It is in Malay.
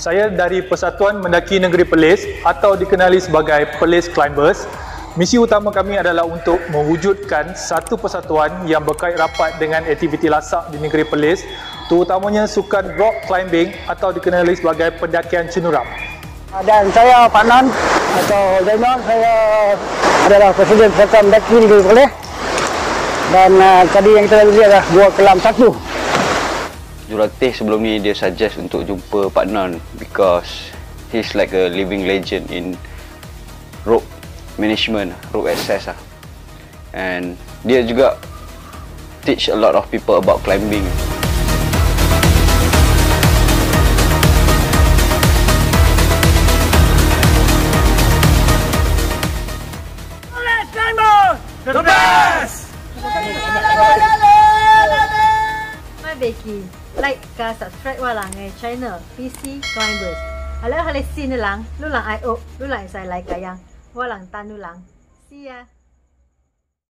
Saya dari Persatuan Mendaki Negeri Perlis atau dikenali sebagai Perlis Climbers. Misi utama kami adalah untuk mewujudkan satu persatuan yang berkait rapat dengan aktiviti lasak di Negeri Perlis, terutamanya sukan rock climbing atau dikenali sebagai pendakian cenderam. Dan saya Pak Non atau Zainal, saya adalah Presiden Persatuan Mendaki Negeri Perlis. Dan tadi yang kita lihat adalah Gua Kelam 1. Jurulatih sebelum ni dia suggest untuk jumpa Pak Non because he's like a living legend in rope management, rope access lah. And dia juga teach a lot of people about climbing. Let's climber! The best! Mai Becky, like ka subscribe walang ngay channel PC Climbers. Ala halay sin lang, lulang ay lu lang sai like kayang walang tanu lang. See ya.